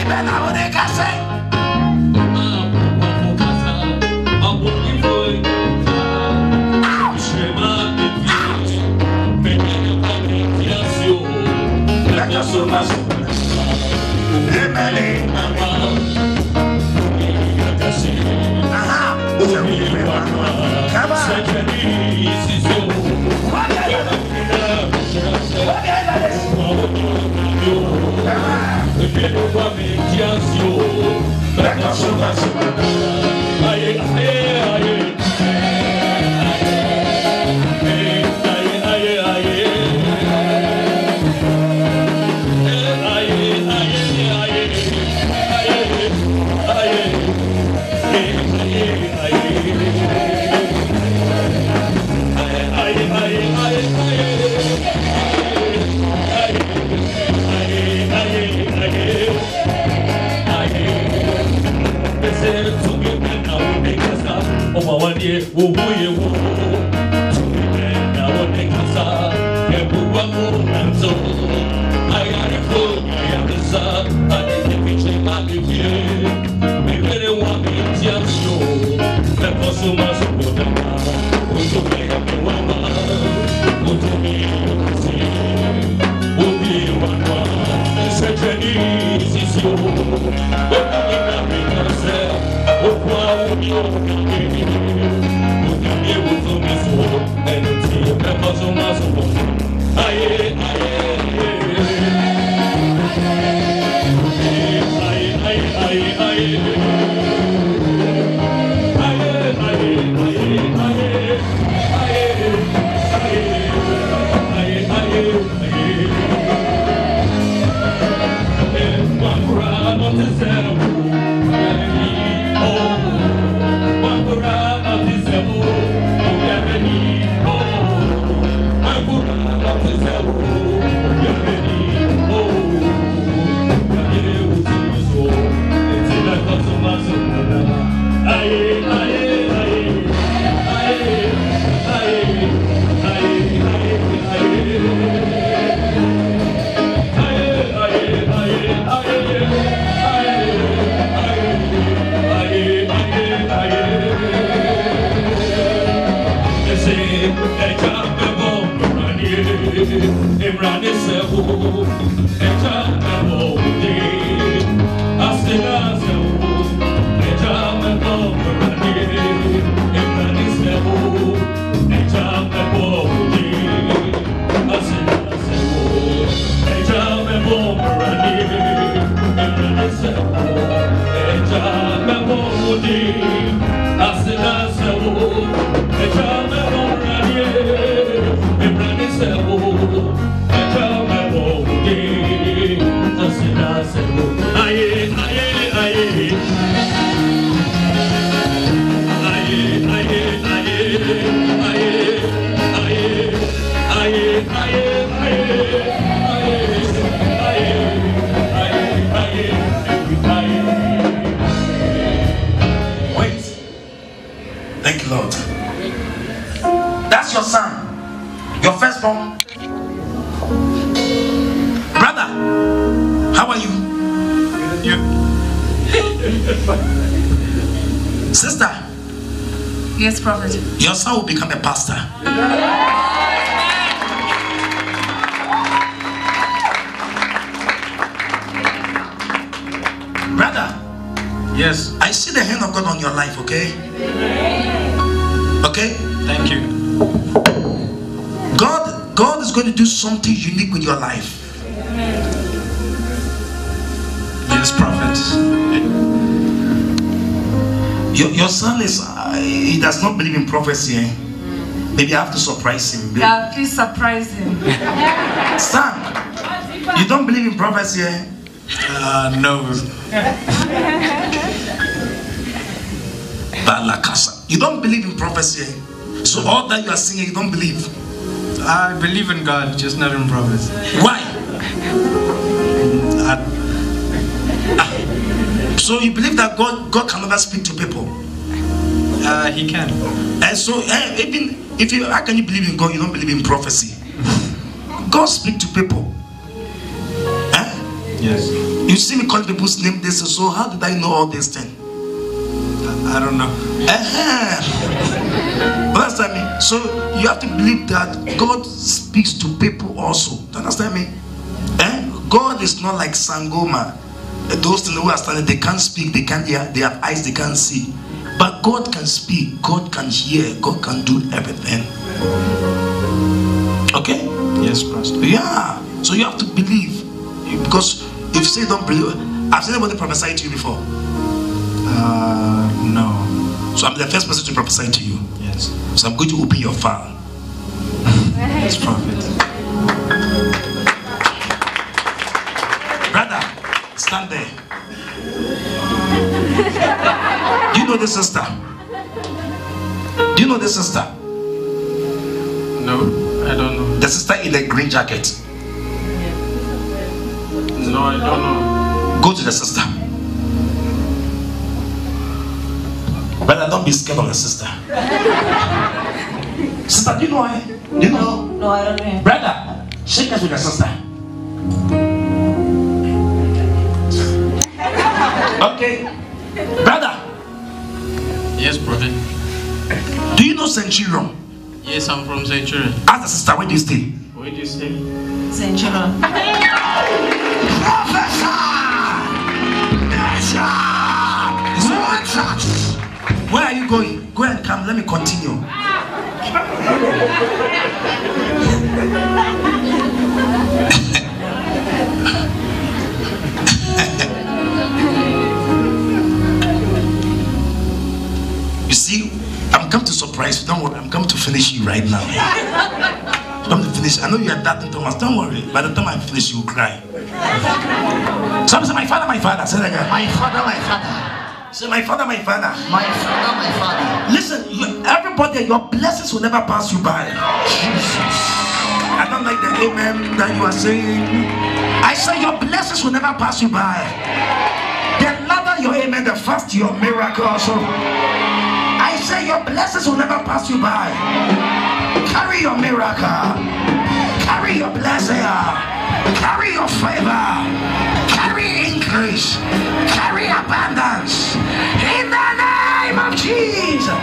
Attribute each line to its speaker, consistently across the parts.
Speaker 1: Your son will become a pastor. Brother.
Speaker 2: Yes.
Speaker 1: I see the hand of God on your life, okay? Okay?
Speaker 2: Thank you.
Speaker 1: God is going to do something unique with your life.
Speaker 2: Yes, prophet.
Speaker 1: Your son is, he does not believe in prophecy. Eh? Maybe I have to surprise him.
Speaker 3: Yeah, please surprise him.
Speaker 1: Son, you don't believe in prophecy? Eh?
Speaker 2: No.
Speaker 1: You don't believe in prophecy? Eh? So all that you are saying, you don't believe?
Speaker 2: I believe in God, just not in prophecy.
Speaker 1: Why? So you believe that God can never speak to people?
Speaker 2: He can.
Speaker 1: And so even if you, how can you believe in God? You don't believe in prophecy. God speaks to people.
Speaker 2: Yes.
Speaker 1: You see me calling people's name this, so how did I know all these things?
Speaker 2: I don't know.
Speaker 1: Understand me? So you have to believe that God speaks to people also. Do you understand me? God is not like Sangoma. Those things who are standing, they can't speak, they can't hear, they have eyes, they can't see. But God can speak, God can hear, God can do everything. Okay?
Speaker 2: Yes, Pastor.
Speaker 1: Yeah. So you have to believe. Because if you say don't believe, have seen anybody prophesy to you before?
Speaker 2: No.
Speaker 1: So I'm the first person to prophesy to you.
Speaker 2: Yes.
Speaker 1: So I'm going to open your file.
Speaker 2: Yes, Prophet.
Speaker 1: Brother, stand there. Do you know this sister? Do you know this sister?
Speaker 2: No, I don't know.
Speaker 1: The sister in the green jacket.
Speaker 2: No, I don't know.
Speaker 1: Go to the sister. Brother, don't be scared of the sister. Sister, do you know her? Do you know?
Speaker 3: No, I don't know.
Speaker 1: Brother, shake hands with your sister. Okay. Brother.
Speaker 2: Yes, Prophet.
Speaker 1: Do you know Centurion?
Speaker 2: Yes, I'm from Centurion.
Speaker 1: Ask the sister, where do you stay?
Speaker 2: Where do you stay?
Speaker 3: Centurion.
Speaker 1: Where are you going? Go and come. Let me continue. You see, I'm come to surprise you. Don't worry, I'm coming to finish you right now. I'm coming to finish. I know you are doubting Thomas. Don't worry. By the time I finish, you will cry. Somebody say, my father, my father. Say that again.
Speaker 4: My father, my father.
Speaker 1: Say, my father, my father.
Speaker 4: My father, my father.
Speaker 1: Listen, everybody, your blessings will never pass you by.
Speaker 4: Jesus.
Speaker 1: I don't like the amen that you are saying. I say your blessings will never pass you by. The louder your amen, the faster your miracle also. I say your blessings will never pass you by. Carry your miracle. Carry your blessing. Carry your favor. Carry increase. Carry abundance. In the name of Jesus.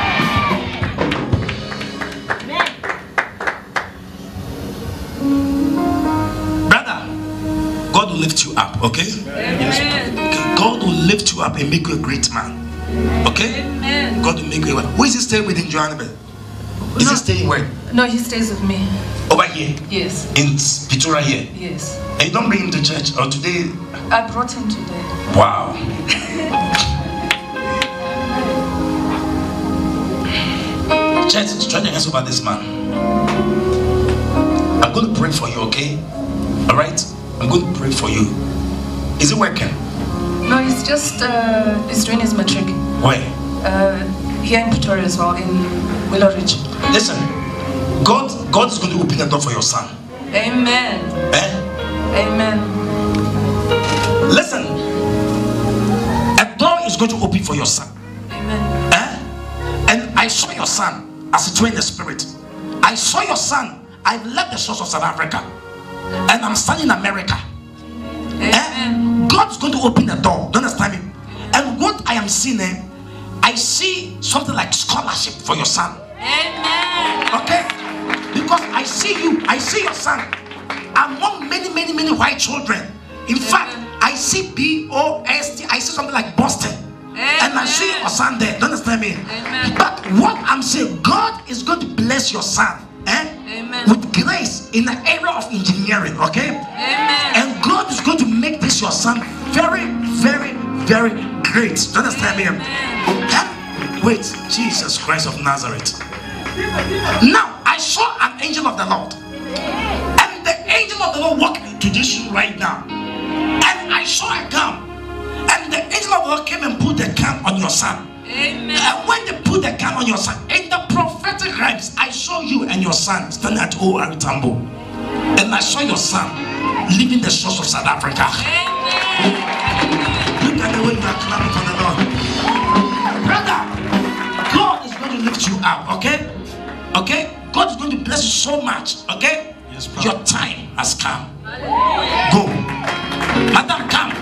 Speaker 1: Brother, God will lift you up, okay? Yes. God will lift you up and make you a great man. Okay?
Speaker 3: Amen.
Speaker 1: God will make you a Who is he staying with in Johannesburg? Is he staying where?
Speaker 3: No, he stays with me.
Speaker 1: Over here?
Speaker 3: Yes.
Speaker 1: In Pitura here?
Speaker 3: Yes.
Speaker 1: And you don't bring him to church? Or today?
Speaker 3: I brought him today.
Speaker 1: Wow. Church, stretch your hands over this man. I'm going to pray for you, okay? Alright? I'm going to pray for you. Is it working?
Speaker 3: No, he's just he's doing his matric.
Speaker 1: Where?
Speaker 3: Here in Pretoria as well, in Willow Ridge.
Speaker 1: Listen, God is going to open the door for your son.
Speaker 3: Amen. Amen.
Speaker 1: Listen, a door is going to open for your son.
Speaker 3: Amen.
Speaker 1: And I saw your son as it were in the spirit. I saw your son. I've left the shores of South Africa and I'm standing in America.
Speaker 3: Amen.
Speaker 1: God's going to open the door. Don't understand me? And what I am seeing, I see something like scholarship for your son.
Speaker 3: Amen.
Speaker 1: Okay? Because I see you, I see your son among many white children. In fact, I see BOST, I see something like Boston. And I see your son there. Don't understand me?
Speaker 3: Amen.
Speaker 1: But what I'm saying, God is going to bless your son with grace in the area of engineering. Okay?
Speaker 3: Amen.
Speaker 1: And God is going to make this your son very great. Do you understand me? Wait, Jesus Christ of Nazareth. Now I saw an angel of the Lord, and the angel of the Lord walked to this room right now, and I saw a gun, and the angel of the Lord came and put the gun on your son.
Speaker 3: Amen.
Speaker 1: And when they put the gun on your son, in the prophetic realms, I saw you and your son standing at O.R. Tambo, and I saw your son leaving the shores of South Africa.
Speaker 3: Amen.
Speaker 1: Look at the way you are clapping for the Lord. Brother, God is going to lift you up, okay? Okay? God is going to bless you so much, okay?
Speaker 2: Yes,
Speaker 1: your time has come. Go. Madam, come.